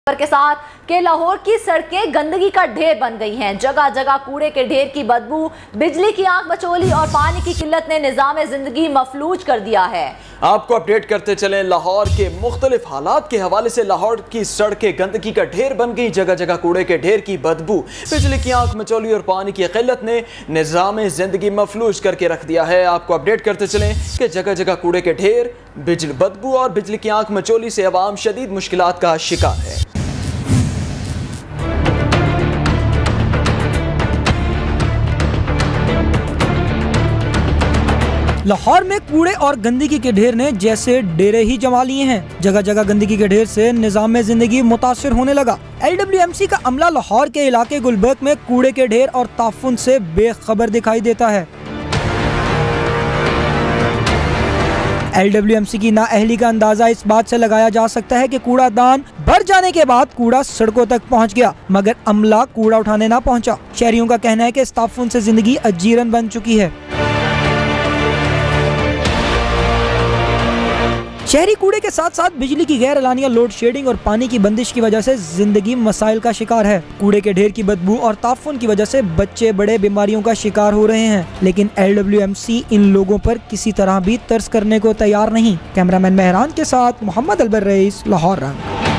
के साथ कि लाहौर की सड़कें गंदगी का ढेर बन गई हैं। जगह जगह कूड़े के ढेर की बदबू, बिजली की आंख मचोली और पानी की किल्लत ने निज़ाम जिंदगी मफलूज कर दिया है। आपको अपडेट करते चलें लाहौर के मुख्तलिफ हालात के हवाले से। लाहौर की सड़कें गंदगी का ढेर बन गई, जगह जगह कूड़े के ढेर की बदबू, बिजली की आंख मचोली और पानी की किल्लत ने निज़ाम जिंदगी मफलूज करके रख दिया है। आपको अपडेट करते चलें कि जगह जगह कूड़े के ढेर, बिजली बदबू और बिजली की आंख मचोली से अवाम शदीद मुश्किलात का शिकार है। लाहौर में कूड़े और गंदगी के ढेर ने जैसे डेरे ही जमा लिए हैं। जगह जगह गंदगी के ढेर से निजाम जिंदगी मुतासिर होने लगा। LWMC का अमला लाहौर के इलाके गुलबर्ग में कूड़े के ढेर और ताफुन से बेखबर दिखाई देता है। LWMC की नाअहली का अंदाजा इस बात से लगाया जा सकता है कि कूड़ादान भर जाने के बाद कूड़ा सड़कों तक पहुंच गया, मगर अमला कूड़ा उठाने ना पहुंचा। शहरियों का कहना है कि इस ताफुन से जिंदगी अजीरन बन चुकी है। शहरी कूड़े के साथ साथ बिजली की गैर एलानिया लोड शेडिंग और पानी की बंदिश की वजह से जिंदगी मसाइल का शिकार है। कूड़े के ढेर की बदबू और ताफुन की वजह से बच्चे बड़े बीमारियों का शिकार हो रहे हैं, लेकिन LWMC इन लोगों पर किसी तरह भी तरस करने को तैयार नहीं। कैमरामैन मेहरान के साथ मोहम्मद अलबर रईस, लाहौर रंग।